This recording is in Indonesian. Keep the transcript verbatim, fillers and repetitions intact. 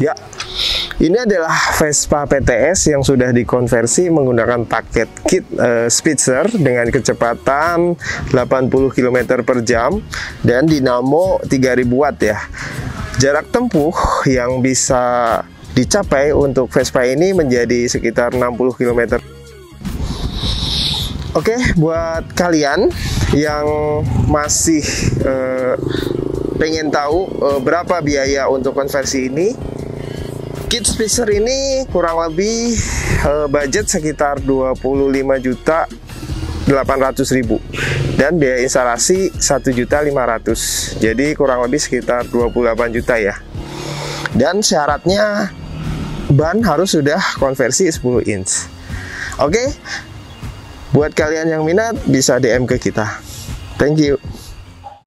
Ya, ini adalah Vespa P T S yang sudah dikonversi menggunakan paket kit uh, Speedster dengan kecepatan delapan puluh kilometer per jam dan dinamo tiga ribu watt ya. Jarak tempuh yang bisa dicapai untuk Vespa ini menjadi sekitar enam puluh kilometer. Oke, buat kalian yang masih uh, pengen tahu uh, berapa biaya untuk konversi ini, kit Speedster ini kurang lebih uh, budget sekitar dua puluh lima juta delapan ratus ribu dan biaya instalasi satu juta lima ratus ribu. Jadi kurang lebih sekitar dua puluh delapan juta ya. Dan syaratnya ban harus sudah konversi sepuluh inch. Oke. Buat kalian yang minat bisa D M ke kita. Thank you.